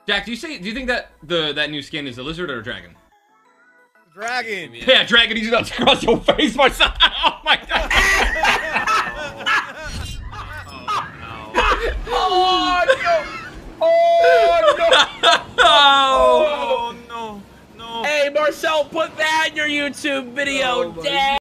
Jack, do you think that that new skin is a lizard or a dragon? Dragon. Yeah, dragon. He's about to cross your face, my son. Oh my god. Oh no! Oh no! Oh no! No! Hey, Marcel, put that in your YouTube video, Dad.